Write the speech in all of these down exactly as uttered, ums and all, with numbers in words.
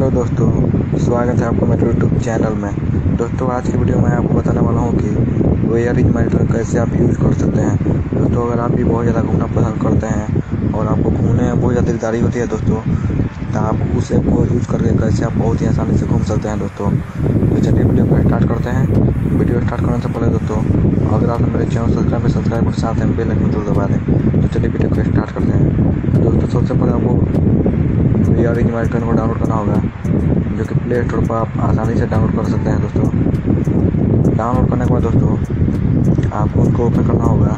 Hello दोस्तों, स्वागत है आपको मेरे यूट्यूब चैनल में। दोस्तों आज की वीडियो में आपको बताने वाला हूँ कि वेयर इज माई ट्रेन कैसे आप यूज़ कर सकते हैं। दोस्तों अगर आप भी बहुत ज़्यादा घूमना पसंद करते हैं और आपको घूमने में बहुत ज़्यादा दिकदारी होती है दोस्तों, तो आप उस ऐप को यूज़ करके कैसे आप बहुत ही आसानी से घूम सकते हैं दोस्तों। तो चलिए वीडियो को स्टार्ट करते हैं। वीडियो स्टार्ट करने से पहले दोस्तों अगर आपने मेरे चैनल सब्सक्राइब पर सब्सक्राइब और साथ में बेल आइकन जरूर दबा दें। तो चलिए वीडियो को स्टार्ट करते हैं। दोस्तों सबसे पहले आपको वेयर इज माई ट्रेन को डाउनलोड करना होगा, जो कि प्ले स्टोर पर आप आसानी से डाउनलोड कर सकते हैं दोस्तों। डाउनलोड करने के बाद दोस्तों आपको उसको ओपन करना होगा।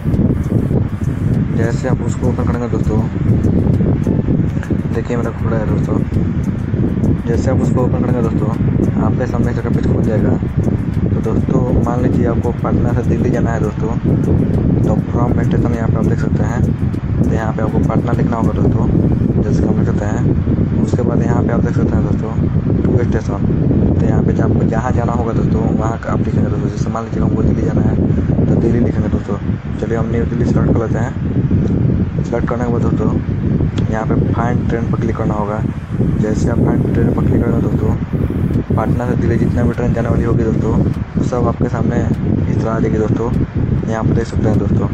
जैसे आप उसको ओपन करेंगे दोस्तों, देखिए मेरा खुला है दोस्तों। जैसे आप उसको ओपन करेंगे दोस्तों, आपके सामने एक पेज खुल जाएगा। तो दोस्तों मान लीजिए आपको पटना से दिल्ली जाना है दोस्तों, तो फ्रॉम स्टेशन यहाँ पे आप देख सकते हैं। तो यहाँ पे आपको पटना लिखना होगा दोस्तों, जैसे कि हम लिख सकते हैं। उसके बाद यहाँ पे आप देख सकते हैं दोस्तों टू स्टेशन। तो यहाँ पे आपको जहाँ जाना होगा दोस्तों वहाँ का आप लिखेंगे दोस्तों। जैसे मान लीजिए हमको दिल्ली जाना है तो दिल्ली लिखेंगे दोस्तों। चलिए हम न्यू दिल्ली सेलेक्ट कर लेते हैं। सेलेक्ट करने के बाद दोस्तों यहाँ पे फाइंड ट्रेन पर क्लिक करना होगा। जैसे आप फाइंड ट्रेन पर क्लिक करेंगे दोस्तों, पटना से दिल्ली जितना भी ट्रेन जाने वाली होगी दोस्तों सब आपके सामने इस तरह आ जाएगी दोस्तों। यहाँ पर देख सकते हैं दोस्तों।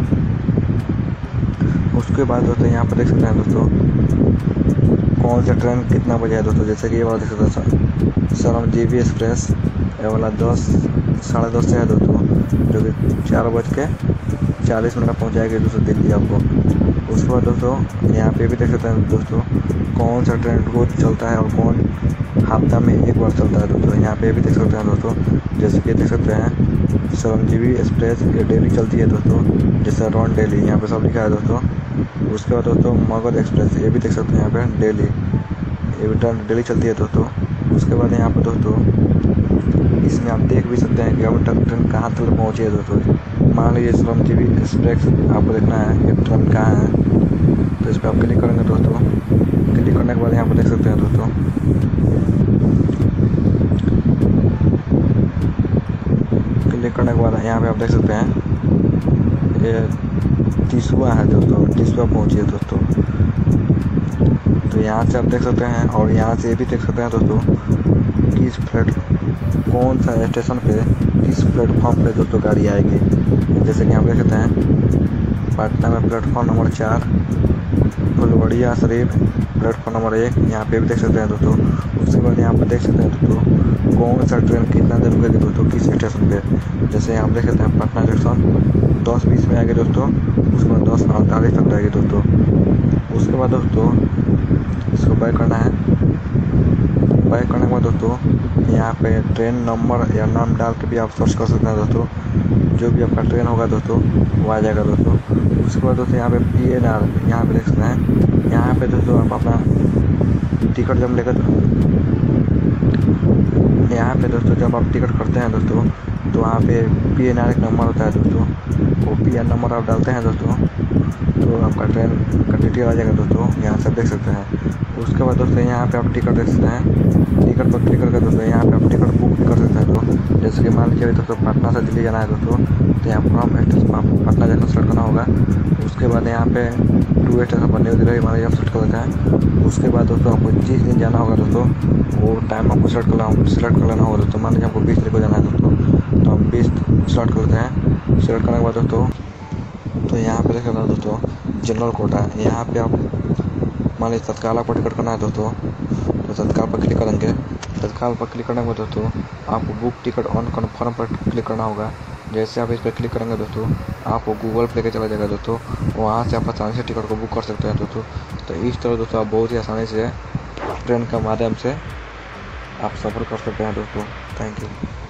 उसके बाद दोस्तों यहाँ पर देख सकते हैं दोस्तों कौन सा ट्रेन कितना बजे है दोस्तों। जैसे कि ये वाला देख सकते हैं श्रमजीवी एक्सप्रेस, ये वाला दस साढ़े दस से है दोस्तों, जो कि चार बज के चालीस मिनट पहुँच जाएगी दोस्तों दिल्ली आपको। उसके बाद दोस्तों यहाँ पे भी देख सकते हैं दोस्तों कौन सा ट्रेन रोज चलता है और कौन हफ्ता में एक बार चलता है दोस्तों। यहाँ पे भी देख सकते हैं दोस्तों, जैसे कि देख सकते हैं श्रमजीवी एक्सप्रेस ये डेली चलती है दोस्तों, जैसे रॉन डेली यहाँ पे सब लिखा है दोस्तों। उसके बाद दोस्तों मगध एक्सप्रेस ये भी देख सकते हैं यहाँ पे डेली, ये भी डेली चलती है दोस्तों। उसके बाद यहाँ पे दोस्तों इसमें आप देख भी सकते हैं कि अब तक ट्रेन कहाँ तक पहुँची है दोस्तों। मान लीजिए श्रमजीवी एक्सप्रेस आपको देखना है कि ट्रेन कहाँ है, तो इस पर आप क्लिक करेंगे दोस्तों। क्लिक करने के बाद यहाँ पर देख सकते हैं दोस्तों क्लिक करने के बाद यहाँ पे आप देख सकते हैं ये तीसवा है दोस्तों, तीसवा पहुँची है दोस्तों। तो यहाँ से आप देख सकते हैं और यहाँ से ये भी देख सकते हैं दोस्तों किस प्लेट कौन सा स्टेशन पे किस प्लेटफॉर्म पे दोस्तों गाड़ी आएगी। जैसे कि आप देख सकते हैं पटना में प्लेटफॉर्म नंबर चार, फुलवड़िया शरीफ प्लेटफॉर्म नंबर एक, यहाँ पे भी देख सकते हैं दोस्तों। उसके बाद यहाँ पर देख सकते हैं दोस्तों कौन सा ट्रेन कितना देर रुकेगी दोस्तों किस स्टेशन पे। जैसे यहाँ पर देख सकते हैं पटना जंक्शन दस बीस में आएगी दोस्तों, उसके बाद दस अड़तालीस तक जाएगी दोस्तों। उसके बाद दोस्तों इसको बैक करना है। बैक करने के बाद दोस्तों यहाँ पे ट्रेन नंबर या नाम डाल के भी आप सर्च कर सकते हैं दोस्तों। जो भी आपका ट्रेन होगा दोस्तों वो आ जाएगा दोस्तों। उसके बाद दोस्तों यहाँ पे पी एन आर यहाँ पे देख सकते हैं। यहाँ पे दोस्तों आप अपना टिकट जब लेकर यहाँ पे दोस्तों जब आप टिकट करते हैं दोस्तों तो वहाँ पे पी एन आर एक नंबर होता है दोस्तों। वो पी एन नंबर आप डालते हैं दोस्तों तो आपका ट्रेन का डिटेल आ जाएगा दोस्तों, यहाँ से देख सकते हैं। उसके बाद दोस्तों यहाँ पे आप टिकट देख सकते हैं। टिकट पर क्लिक करके दोस्तों यहाँ पे आप टिकट बुक भी कर सकते हैं दोस्तों। जैसे कि मान लीजिए दोस्तों पटना से दिल्ली जाना है दोस्तों, तो यहाँ फ्रॉम स्टेशन पर आपको पटना जंक्शन सेलेक्ट करना होगा। उसके बाद यहाँ पे टू स्टेशन पर न्यू दिल्ली मान लीजिए आप सेलेक्ट कर लेते हैं। उसके बाद दोस्तों आपको जिस दिन जाना होगा दोस्तों वो टाइम आपको सेलेक्ट करना सेलेक्ट कर लेना होगा दोस्तों। मान लीजिए आपको बीस तारीख को जाना है दोस्तों, तो आप बीस सेलेक्ट कर लेते हैं। सेलेक्ट करने के बाद दोस्तों तो यहाँ पे देख सकते हैं दोस्तों जनरल कोटा, यहाँ पे आप मान लीजिए तत्काल आपको टिकट करना है दोस्तों, तो तत्काल पर क्लिक करेंगे। तत्काल पर क्लिक करने के बाद दोस्तों आपको बुक टिकट ऑन कन्फर्म पर क्लिक करना होगा। जैसे आप इस पर क्लिक करेंगे दोस्तों आपको गूगल पे लेके चला जाएगा दोस्तों, वहाँ से आप आसानी से टिकट को बुक कर सकते हैं दोस्तों। तो इस तरह दोस्तों आप बहुत ही आसानी से ट्रेन के माध्यम से आप सफ़र कर सकते हैं दोस्तों। Thank you.